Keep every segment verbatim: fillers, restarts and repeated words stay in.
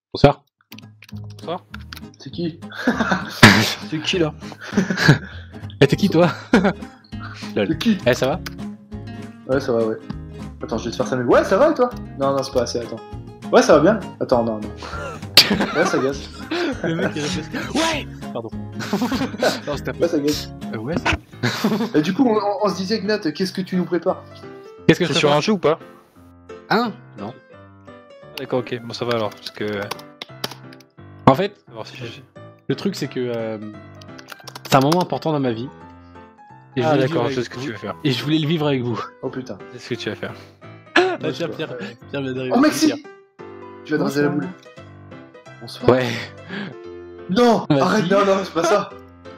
Bonsoir. Bonsoir. C'est qui? C'est qui là? Eh, t'es qui toi? C'est qui? Eh, ça va? Ouais, ça va, ouais. Attends, je vais te faire ça. Mais... Ouais, ça va et toi? Non, non, c'est pas assez, attends. Ouais, ça va bien? Attends, non, non. Ouais, ça gaze. Le mec il réfléchit. Ouais. Pardon. Non, je tape. Ouais, ça gaze. Euh, ouais, ça... Et du coup, on, on, on se disait, Gnat, qu'est-ce que tu nous prépares? Qu'est-ce que je C'est sur prépare un jeu ou pas? Hein? Non. D'accord, ok, bon ça va alors, parce que... En fait, on va voir si j'ai- le truc c'est que euh, c'est un moment important dans ma vie. Et je Ah voulais le d'accord, vivre je sais avec ce que vous. tu vas faire. Et je voulais le vivre avec vous. Oh putain. Je sais ce que tu vas faire. Ah, Ouais, tiens, je Pierre, vois. Pierre vient d'arriver. Oh, Maxi! Pierre. Tu vas te raser la boule. Bonsoir. Ouais. Non, Vas-y. arrête, non, non, c'est pas ça.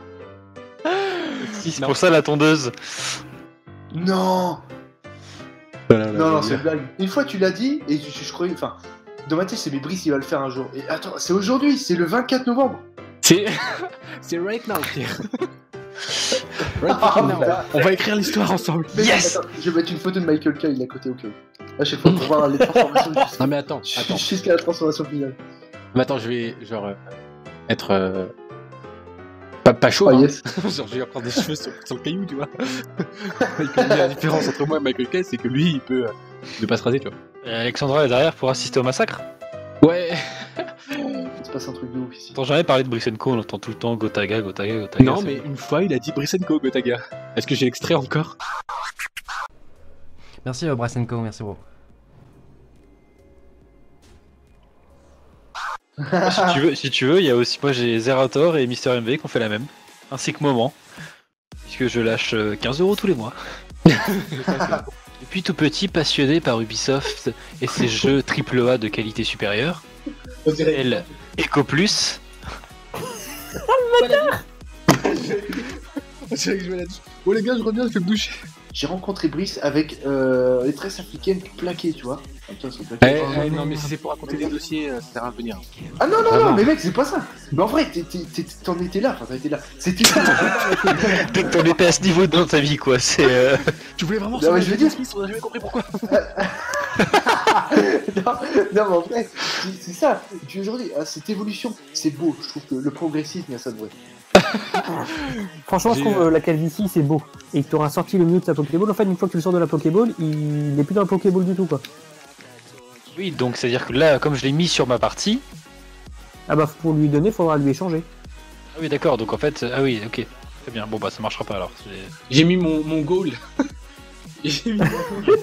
Si, c'est Non. pour ça la tondeuse. Non. Voilà, Non, non, c'est une blague. Une fois, tu l'as dit, et je, je croyais. Enfin, dans ma tête, c'est mais Brice, il va le faire un jour. Et attends, c'est aujourd'hui, c'est le vingt-quatre novembre. C'est... c'est right now, Pierre. Right Ah, fucking now. putain. On va écrire l'histoire ensemble. Mais Yes. attends, je vais mettre une photo de Michael Kyle à côté au cas où. À chaque fois pour voir les transformations. Non mais attends, attends. Jusqu'à la transformation finale. Mais attends, je vais genre euh, être euh, pas, pas chaud. Ah, hein. yes. Genre je vais reprendre des cheveux sur, sur le caillou, tu vois. Michael, la différence entre moi et Michael Kay, c'est que lui, il peut euh, ne pas se raser, tu vois. Et Alexandra est derrière pour assister au massacre. Ouais. Il se passe un truc de ouf ici. T'entends jamais parler de Brisenko, on entend tout le temps Gotaga, Gotaga, Gotaga. Non, c'est- mais une fois, il a dit Brisenko, Gotaga. Est-ce que j'ai l'extrait encore? Merci euh, Brasenko, merci bro. si tu veux, si tu veux, il y a aussi moi j'ai Zerator et Mister M V qui ont fait la même, ainsi que Moment, puisque je lâche euh, quinze euros tous les mois. Depuis tout petit, passionné par Ubisoft et ses jeux triple A de qualité supérieure, tels Eco Plus, C'est vrai que je vais là-dessus. Oh les gars, je reviens, je vais me doucher. J'ai rencontré Brice avec euh, les tresses africaines plaquées, tu vois. Comme ça, sont plaquées. Eh, eh, non, mais si c'est pour raconter des dossiers, euh, ça sert à rien de venir. Ah non, non, Vraiment. non, mais mec, c'est pas ça. Mais en vrai, t'es- t'es- t'es- t'en étais là, enfin, t'en étais là. C'était ça. dès que t'en étais à ce niveau dans ta vie, quoi, c'est... euh, Tu voulais vraiment Non, mais sauver je veux Will dire- Smith, on a jamais compris pourquoi. non, non, mais en vrai, c'est- c'est ça. Puis aujourd'hui, ah, cette évolution, c'est beau. Je trouve que le progressisme, il y a ça de vrai. Franchement, je J'ai, trouve euh, euh, la calvitie c'est beau. Et que tu auras sorti le mieux de sa Pokéball. En fait, une fois que tu le sors de la Pokéball, il n'est plus dans la Pokéball du tout quoi. Oui, donc c'est-à-dire que là, comme je l'ai mis sur ma partie... Ah bah, pour lui donner, faudra lui échanger. Ah oui, d'accord, donc en fait... Ah oui, ok. Très bien, bon bah ça marchera pas alors. j'ai- J'ai mis mon, mon goal. J'ai mis mon goal.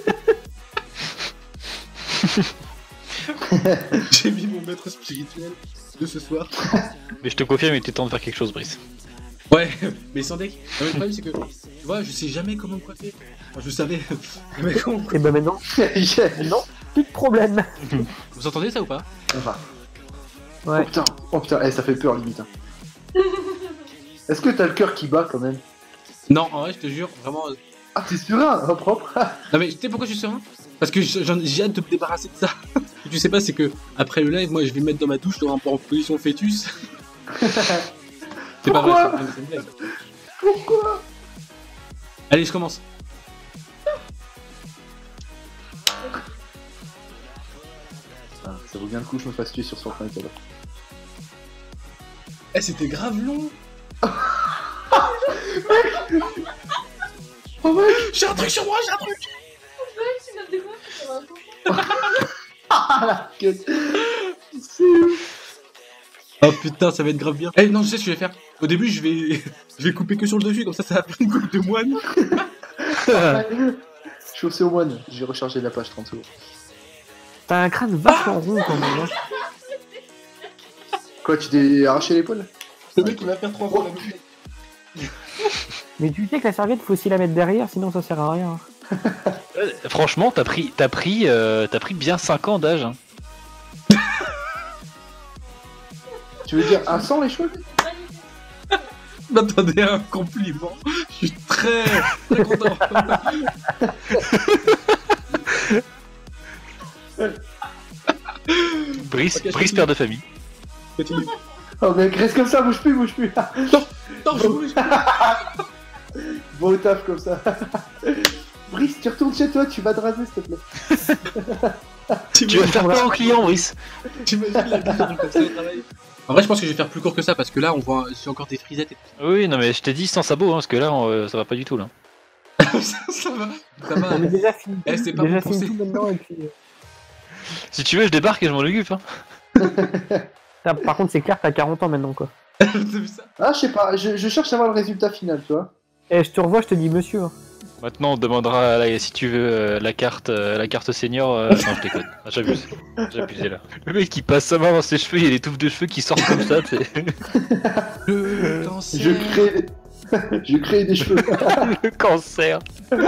J'ai mis mon maître spirituel de ce soir. Mais je te confirme, il était temps de faire quelque chose, Brice. Ouais, mais sans deck. Non, mais le problème c'est que, tu vois, je sais jamais comment me coiffer. Enfin, je savais, mais comment... Et bah maintenant, non, plus de problème. Vous entendez ça ou pas? Enfin, Ouais. oh putain, oh putain, eh, ça fait peur limite. Hein. Est-ce que t'as le cœur qui bat quand même? Non, en vrai, je te jure, vraiment... euh, Ah, t'es serein, hein, propre. Non mais tu sais pourquoi je suis serein? Parce que j'en- j'ai hâte de me débarrasser de ça. Ce que tu sais pas, c'est que après le live, moi je vais me mettre dans ma douche, en en position fœtus. C'est pas vrai, Pourquoi c'est une blague. Pourquoi? Allez, je commence. Ah, ça vaut bien le coup que je me fasse tuer sur Fortnite alors. Eh, c'était grave long. Oh mec, J'ai un truc sur moi, j'ai un truc. ah la gueule. C'est ouf. Oh putain, ça va être grave bien. Eh non, je sais ce que je vais faire. Au début, je vais, je vais couper que sur le dessus, comme ça, ça va faire une coupe de moine. Je suis aussi au moine, j'ai rechargé la page trente secondes. T'as un crâne vachement rond quand même. Hein. Quoi, tu t'es arraché l'épaule? Le mec, il va faire trois fois la même chose. Mais tu sais que la serviette, faut aussi la mettre derrière, sinon ça sert à rien. Euh, franchement, t'as pris, t'as pris, euh, t'as pris bien cinq ans d'âge. Hein. Tu veux dire un sang les cheveux? M'attendez à un compliment. Je suis très, très content. Brice, Ok, je Brice continue. père de famille. Continue. Oh mec, reste comme ça, bouge plus, bouge plus. Non, je bouge. Bon au taf comme ça. Brice, tu retournes chez toi, tu vas te raser s'il te plaît. Tu vas faire quoi en client, Brice? T'imagines la vie comme ça au travail? En vrai, je pense que je vais faire plus court que ça parce que là, on voit, j'ai encore des frisettes et tout. Oui, non, mais je t'ai dit sans sabot, hein, parce que là, on, euh, ça va pas du tout, là. ça, ça va, ça va. On est déjà fini. Eh, c'est pas déjà bon fini pensé. tout maintenant et puis. euh, Si tu veux, je débarque et je m'en occupe, hein. t'as- Par contre, c'est clair, t'as quarante ans maintenant quoi. T'as vu ça? Ah, je sais pas, je, je cherche à voir le résultat final, tu vois. Eh, je te revois, je te dis monsieur. hein. Maintenant, on te demandera, là, si tu veux, euh, la carte euh, la carte senior. Euh... non, je déconne. Ah, j'abuse. J'ai abusé, là. Le mec, qui passe sa main dans ses cheveux, il y a des touffes de cheveux qui sortent comme ça, tu sais. Le cancer. Je crée... je crée des cheveux. Le cancer.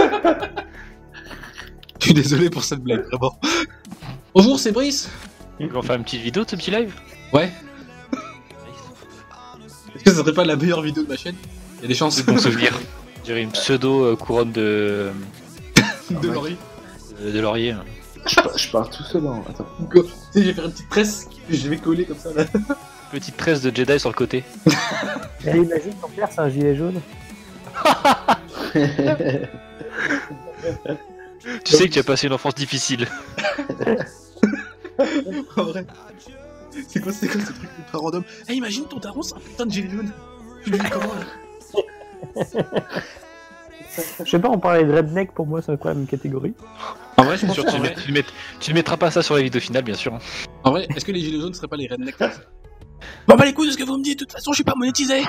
Je suis désolé pour cette blague, vraiment. Bonjour, c'est Brice. On va faire une petite vidéo de ce petit live. Ouais. Est-ce que ça serait pas la meilleure vidéo de ma chaîne? Il y a des chances. Bon souvenir. Je dirais une pseudo euh, couronne de, de Laurie. de, de laurier. hein. Je, par- je parle tout seul, hein. Attends. Tu sais, je vais faire une petite tresse que je vais coller comme ça là. Petite tresse de Jedi sur le côté. Et imagine ton père, c'est un gilet jaune. Tu sais que tu as passé une enfance difficile. En vrai. C'est quoi, c'est quoi ce truc de random? Eh, imagine ton daron, c'est un putain de gilet jaune. Tu le dis comment là? Je sais pas, on parlait de redneck, pour moi c'est quand même une catégorie. En vrai, je pense Sûr, que tu, mets- tu, mets- tu ne mettras pas ça sur la vidéo finale, bien sûr. En vrai, est-ce que les gilets jaunes seraient pas les rednecks comme ça? Bon bah les couilles de ce que vous me dites, de toute façon je suis pas monétisé.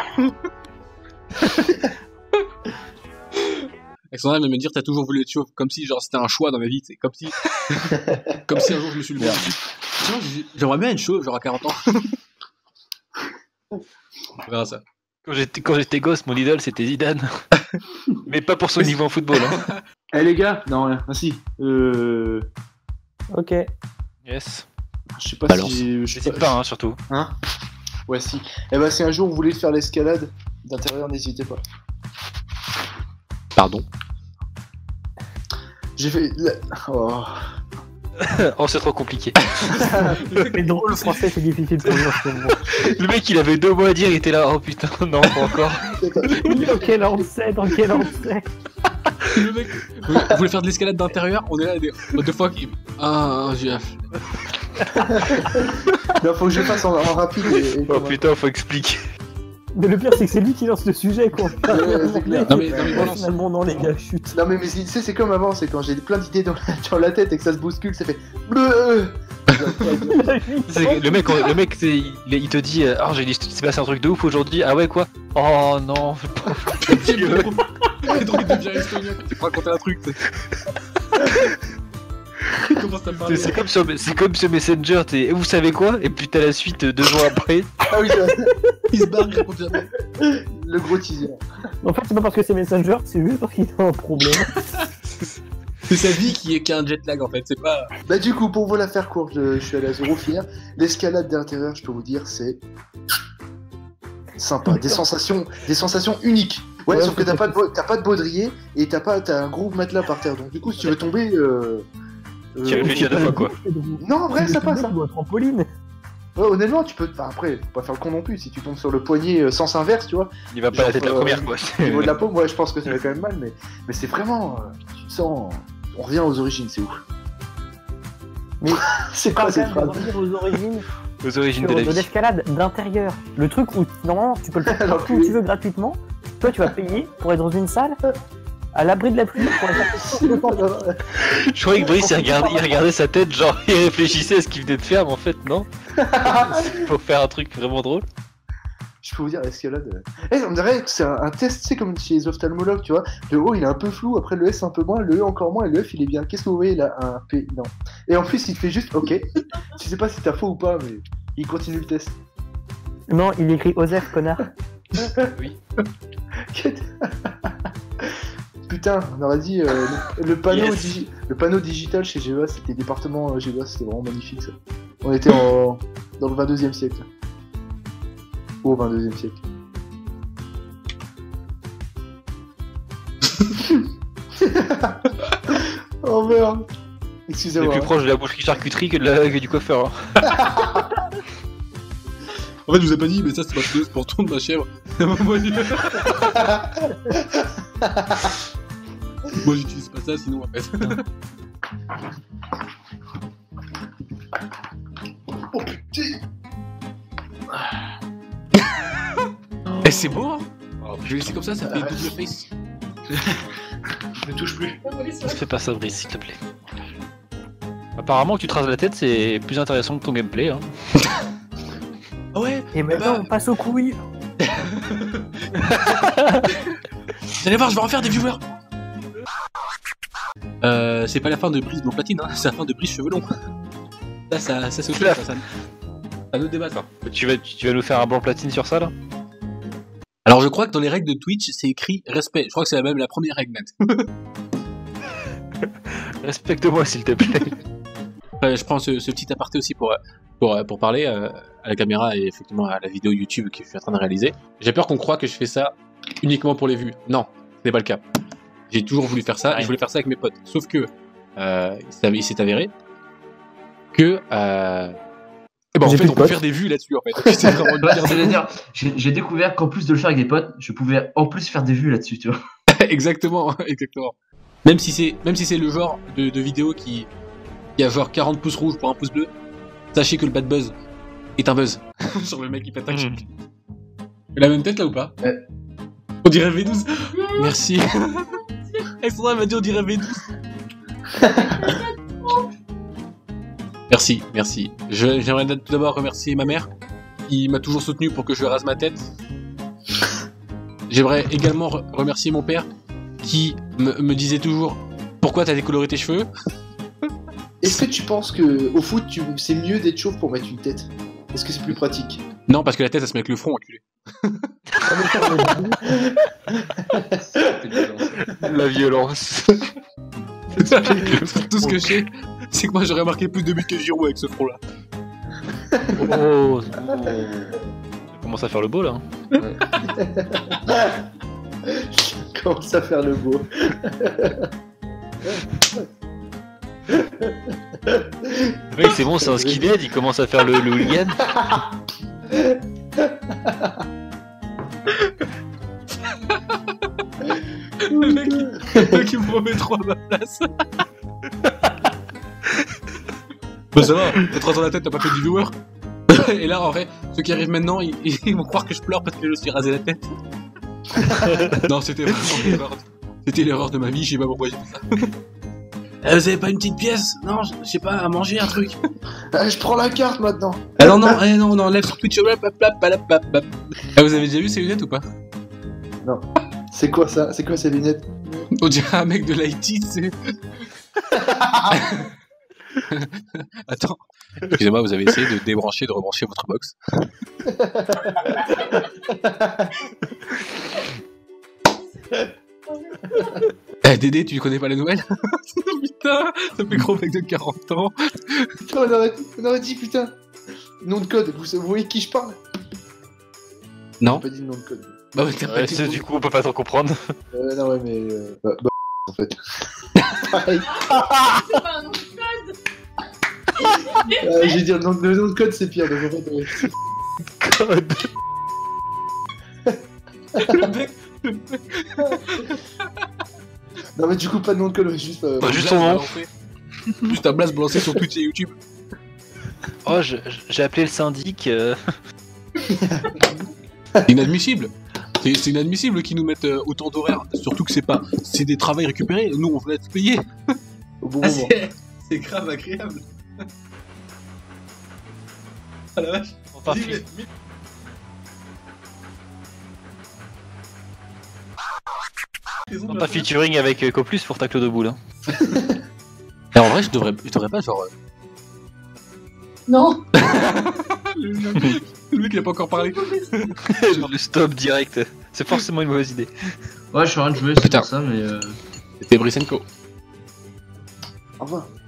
Alexandra vient de me dire t'as toujours voulu être chauve, comme si genre c'était un choix dans ma vie, c'est comme si comme si un jour je me suis levé. Sinon j'ai- j'aimerais bien être chauve, genre à quarante ans. On verra ça. Quand j'étais, quand j'étais gosse, mon idole c'était Zidane. Mais pas pour son niveau en football. Hein. Eh les gars, non, rien. Ah si, euh... Ok. Yes. Je sais pas Balance. si... Je sais N'hésite pas, hein, surtout. Hein? Ouais, si. Eh ben, si un jour vous voulez faire l'escalade d'intérieur, n'hésitez pas. Pardon. J'ai fait... la- Oh... Oh, c'est trop compliqué. C'est drôle, le français c'est difficile pour moi en ce moment. Le mec, il avait deux mots à dire, il était là. Oh putain, non, pas encore. Dans quel ordre c'est, dans quel ordre c'est. Le mec, vous vous voulez faire de l'escalade d'intérieur? On est là, des... what the fuck? Ah, j'ai... Non, faut que je fasse en, en rapide et... et Oh putain, faut expliquer. Mais le pire c'est que c'est lui qui lance le sujet quoi. Ouais, c'est clair. Non mais, non mais balance. Finalement non les gars, chute. Non mais, mais tu sais, c'est comme avant, c'est quand j'ai plein d'idées dans, la- dans la tête et que ça se bouscule, ça fait... Bleu. C'est que le mec, on- le mec, c'est- il, il te dit, euh, oh j'ai dit, il s'est passé un truc de ouf aujourd'hui. Ah ouais quoi? Oh non. C'est drôle, il devient estonien quand tu peux raconter un truc. t'sais. Il commence à parler. C'est c'est comme sur, c'est comme sur Messenger. t'es- Et vous savez quoi? Et puis t'as la suite euh, deux jours après. Ah oui, je- Il se barre, il raconte jamais. le gros teaser. En fait c'est pas parce que c'est Messenger, c'est juste parce qu'il a un problème. C'est sa vie qui, est, qui a un jet lag en fait, c'est pas... Bah du coup, pour vous la faire courte, je, je suis allé à zéro fier. L'escalade d'intérieur, je peux vous dire, c'est... sympa, des sensations, des sensations uniques. Ouais, Ouais, sauf que c'est t'as pas, ça. de bo- t'as pas de baudrier et t'as pas, t'as un gros matelas par terre. Donc du coup, si tu veux tomber... Euh... Tu euh, réfléchis à deux fois quoi. Non, en vrai, ça passe. Hein. Ou un trampoline. Ouais, honnêtement, tu peux... Enfin, après, faut pas faire le con non plus. Si tu tombes sur le poignet euh, sens inverse, tu vois, Il va pas Genre, la tête la euh, première quoi. au niveau de la paume, ouais, je pense que ça fait quand même mal, mais, mais c'est vraiment... euh, tu te sens... On revient aux origines, c'est ouf. Mais c'est Parle quoi cette quand même de phrase? revenir aux origines Aux origines sur de la de vie. l'escalade d'intérieur. Le truc où normalement tu peux le faire Alors partout où que- tu veux gratuitement. Toi tu vas payer pour être dans une salle à l'abri de la pluie pour aller faire quelque chose. Je croyais que Brice il regardait, il regardait sa tête, genre il réfléchissait à ce qu'il venait de faire, mais en fait non. C'est pour faire un truc vraiment drôle. Je peux vous dire, l'escalade... euh, Eh, on dirait que c'est un, un test, c'est comme chez les ophtalmologues, tu vois. Le O, il est un peu flou, après le S un peu moins, le E encore moins, et le F, il est bien. Qu'est-ce que vous voyez là? Un P, non. Et en plus, il te fait juste OK. Tu sais pas si t'as faux ou pas, mais il continue le test. Non, il écrit Osef, connard. Oui. Putain, on aurait dit euh, le, le panneau Yes. digi- le panneau digital chez G E A, c'était département euh, G E A, c'était vraiment magnifique ça. On était en, dans le vingt-deuxième siècle. Au vingt-deuxième siècle. Oh merde. C'est Excusez-moi. plus proche de la boucherie charcuterie que, de la, que du coiffeur. hein. En fait, je vous ai pas dit, mais ça c'est pas c'est pour tourner ma chèvre. Moi, Moi j'utilise pas ça sinon en fait. c'est beau, hein. Je vais laisser comme ça, ça fait double face. Ne touche plus. Fais pas ça, Brice, s'il te plaît. Apparemment, que tu traces la tête, c'est plus intéressant que ton gameplay. Hein. Ah ouais. Et maintenant, bah- on passe aux couilles. Vous allez voir, je vais en faire des viewers. Euh, c'est pas la fin de Brise Blond Platine, hein. C'est la fin de Brise Cheveux Longs. Ça, ça, ça c'est autre chose, ça, ça. À notre débat, ça. Tu vas, tu vas nous faire un blanc platine sur ça, là? Alors, je crois que dans les règles de Twitch, c'est écrit respect. Je crois que c'est même la première règle net. Respecte-moi, s'il te plaît. Euh, je prends ce, ce petit aparté aussi pour, pour, pour parler euh, à la caméra et effectivement à la vidéo YouTube que je suis en train de réaliser. J'ai peur qu'on croie que je fais ça uniquement pour les vues. Non, ce n'est pas le cas. J'ai toujours voulu faire ça et je voulais faire ça avec mes potes. Sauf que euh, il s'est avéré que euh, eh ben, en J'ai fait plus on de peut potes. faire des vues là-dessus en fait. C'est vraiment une Ouais, merde. c'est-à-dire, j'ai j'ai découvert qu'en plus de le faire avec des potes, je pouvais en plus faire des vues là-dessus, tu vois. Exactement, exactement. Même si c'est même si c'est le genre de, de vidéo qui, qui a genre quarante pouces rouges pour un pouce bleu, sachez que le bad buzz est un buzz. Sur le mec qui pète un chip. La même tête là ou pas? Ouais. On dirait V douze. Merci. Alexandra m'a dit on dirait V douze. Merci, merci. Je- J'aimerais tout d'abord remercier ma mère qui m'a toujours soutenu pour que je rase ma tête. J'aimerais également re- remercier mon père qui me, me disait toujours pourquoi t'as décoloré tes cheveux. Est-ce que tu penses que au foot, tu... c'est mieux d'être chauve pour mettre une tête? Est-ce que c'est plus pratique? Non, parce que la tête ça se met avec le front, enculé. La violence. Tout ce que je sais, c'est que moi j'aurais marqué plus de buts que Giroud avec ce front là. Oh, ça commence à faire le beau, là. Commence à faire le beau. Le mec, c'est bon, c'est un skinhead, il commence à faire le, le hooligan. Le mec, il, le mec, il me remet trop à ma place. Bah ça va, t'as trois ans la tête, t'as pas fait du viewer. Et là, en vrai, ceux qui arrivent maintenant, ils, ils vont croire que je pleure parce que je me suis rasé la tête. Non, c'était vraiment l'erreur. C'était l'erreur de ma vie, je sais pas pourquoi j'ai fait ça. Euh, vous avez pas une petite pièce? Non, je je sais pas, à manger un truc. Ah, je prends la carte maintenant. Ah non, non, eh, non, on enlève sur Twitch. hop, hop, hop, hop, hop, hop. Ah, vous avez déjà vu ces lunettes ou pas? C'est quoi ça? C'est quoi ces lunettes? On dirait un mec de l'I T, c'est. Attends. Excusez-moi, vous avez essayé de débrancher, de rebrancher votre box. Eh Dédé, tu connais pas les nouvelles? Putain, ça fait gros mec de quarante ans. Putain, on aurait, on aurait dit putain. Nom de code, vous, vous voyez qui je parle? Non. J'ai pas dit le nom de code. Bah ouais, t'as pas Ouais, dit. c'est- du coup, on peut pas trop comprendre. Euh, non, ouais, mais. Euh, bah, bah, en fait. Pareil. C'est pas un nom de code. Euh, J'ai dit le nom, le nom de code, c'est pire. Donc en fait, ouais. Code. Le mec, Non, mais du coup, pas de nom de code, ouais, juste. Euh, Bah, juste Blast son nom. balancé. Juste un blast balancé sur Twitch et YouTube. Oh, je- j'ai appelé le syndic. euh. C'est inadmissible. C'est c'est inadmissible qu'ils nous mettent euh, autant d'horaires. Surtout que c'est pas. C'est des travails récupérés. Nous, on veut être payés. au bon Ah, moment. c'est c'est grave agréable. Ah la vache. Enfin, Dis, mais- mais- non, pas featuring avec euh, Coplus pour ta Claude Boule. Hein. Et en vrai, je devrais, je devrais pas genre. euh, Non. Le mec il a pas encore parlé. Le stop direct. C'est forcément une mauvaise idée. Ouais, je suis en train de jouer, c'est Putain. pour ça, mais. Euh... C'était Brisenko. Au revoir.